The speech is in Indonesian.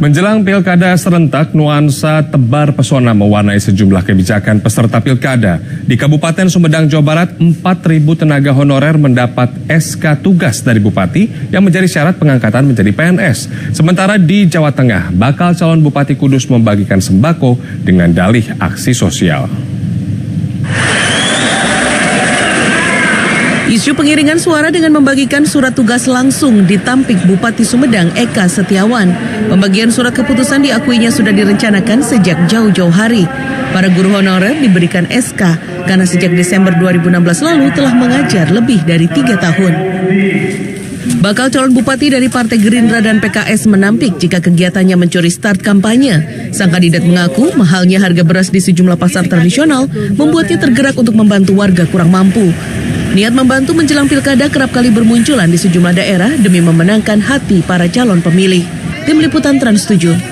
Menjelang pilkada serentak, nuansa tebar pesona mewarnai sejumlah kebijakan peserta pilkada. Di Kabupaten Sumedang, Jawa Barat, 4.000 tenaga honorer mendapat SK tugas dari Bupati yang menjadi syarat pengangkatan menjadi PNS. Sementara di Jawa Tengah, bakal calon Bupati Kudus membagikan sembako dengan dalih aksi sosial. Isu pengiringan suara dengan membagikan surat tugas langsung ditampik Bupati Sumedang Eka Setiawan. Pembagian surat keputusan diakuinya sudah direncanakan sejak jauh-jauh hari. Para guru honorer diberikan SK karena sejak Desember 2016 lalu telah mengajar lebih dari 3 tahun. Bakal calon bupati dari Partai Gerindra dan PKS menampik jika kegiatannya mencuri start kampanye. Sang kandidat mengaku mahalnya harga beras di sejumlah pasar tradisional membuatnya tergerak untuk membantu warga kurang mampu. Niat membantu menjelang pilkada kerap kali bermunculan di sejumlah daerah demi memenangkan hati para calon pemilih. Tim Liputan Trans 7.